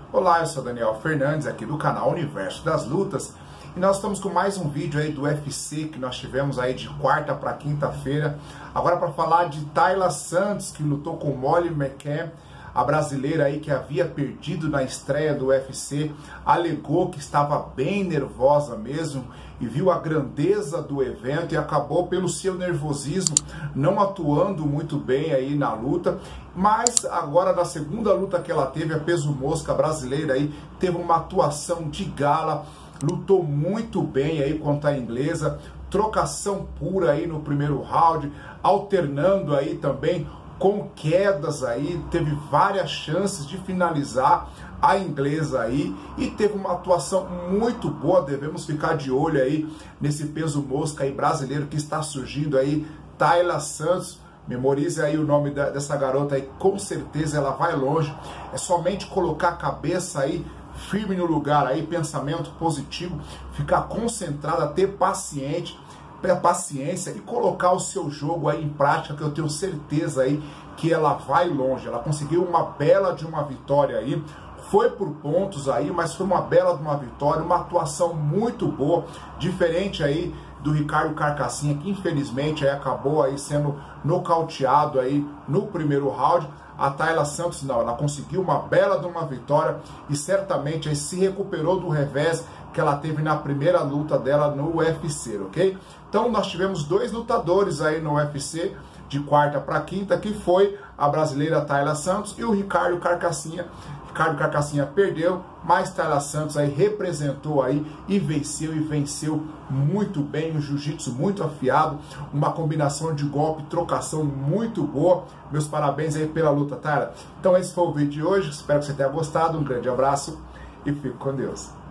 Olá, eu sou Daniel Fernandes, aqui do canal Universo das Lutas, e nós estamos com mais um vídeo aí do UFC que nós tivemos aí de quarta para quinta-feira, agora para falar de Taila Santos, que lutou com Molly McCann, a brasileira aí que havia perdido na estreia do UFC, alegou que estava bem nervosa mesmo e viu a grandeza do evento e acabou pelo seu nervosismo não atuando muito bem aí na luta, mas agora na segunda luta que ela teve, a peso mosca brasileira aí teve uma atuação de gala, lutou muito bem aí contra a inglesa, trocação pura aí no primeiro round, alternando aí também com quedas aí, teve várias chances de finalizar a inglesa aí e teve uma atuação muito boa. Devemos ficar de olho aí nesse peso mosca aí brasileiro que está surgindo aí, Taila Santos. Memorize aí o nome dessa garota aí, com certeza ela vai longe. É somente colocar a cabeça aí firme no lugar aí, pensamento positivo, ficar concentrada, ter paciência e colocar o seu jogo aí em prática, que eu tenho certeza aí que ela vai longe. Ela conseguiu uma bela de uma vitória aí, foi por pontos aí, mas foi uma bela de uma vitória, uma atuação muito boa, diferente aí do Ricardo Carcassinha, que infelizmente aí acabou aí sendo nocauteado aí no primeiro round. A Taila Santos não, ela conseguiu uma bela de uma vitória e certamente aí se recuperou do revés que ela teve na primeira luta dela no UFC, ok? Então nós tivemos dois lutadores aí no UFC de quarta para quinta, que foi a brasileira Taila Santos e o Ricardo Carcassinha. Ricardo Carcassinha perdeu, mas Taila Santos aí representou aí e venceu muito bem, um jiu-jitsu muito afiado, uma combinação de golpe, trocação muito boa. Meus parabéns aí pela luta, Taila. Então esse foi o vídeo de hoje, espero que você tenha gostado, um grande abraço e fique com Deus.